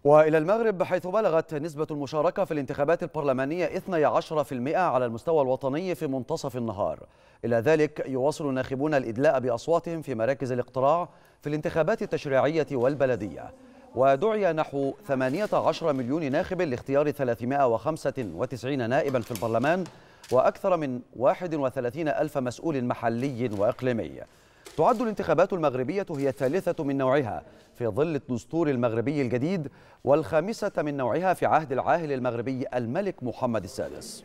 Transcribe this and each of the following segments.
وإلى المغرب، حيث بلغت نسبة المشاركة في الانتخابات البرلمانية 12% على المستوى الوطني في منتصف النهار. إلى ذلك، يواصل الناخبون الإدلاء بأصواتهم في مراكز الاقتراع في الانتخابات التشريعية والبلدية. ودعي نحو 18 مليون ناخب لاختيار 395 نائبا في البرلمان وأكثر من 31 ألف مسؤول محلي وإقليمي. تعد الانتخابات المغربية هي الثالثة من نوعها في ظل الدستور المغربي الجديد، والخامسة من نوعها في عهد العاهل المغربي الملك محمد السادس.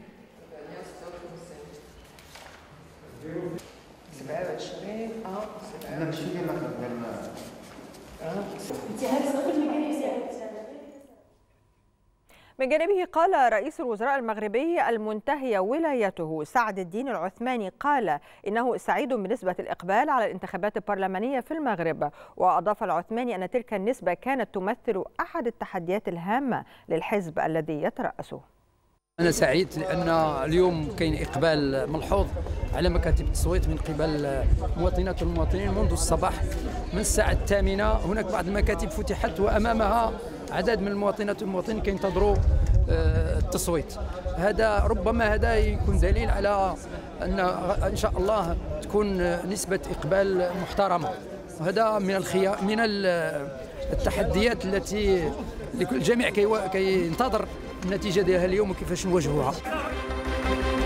من جانبه قال رئيس الوزراء المغربي المنتهية ولايته سعد الدين العثماني إنه سعيد بنسبة الإقبال على الانتخابات البرلمانية في المغرب. وأضاف العثماني أن تلك النسبة كانت تمثل أحد التحديات الهامة للحزب الذي يترأسه. أنا سعيد لأن اليوم كاين إقبال ملحوظ على مكاتب التصويت من قبل مواطنات والمواطنين منذ الصباح من الساعة 8. هناك بعض المكاتب فتحت وأمامها عدد من المواطنات والمواطنين كينتظروا التصويت. ربما يكون دليل على أن إن شاء الله تكون نسبة إقبال محترمة. وهذا من التحديات التي الجميع كينتظر النتيجة ديالها اليوم وكيفاش نواجهوها.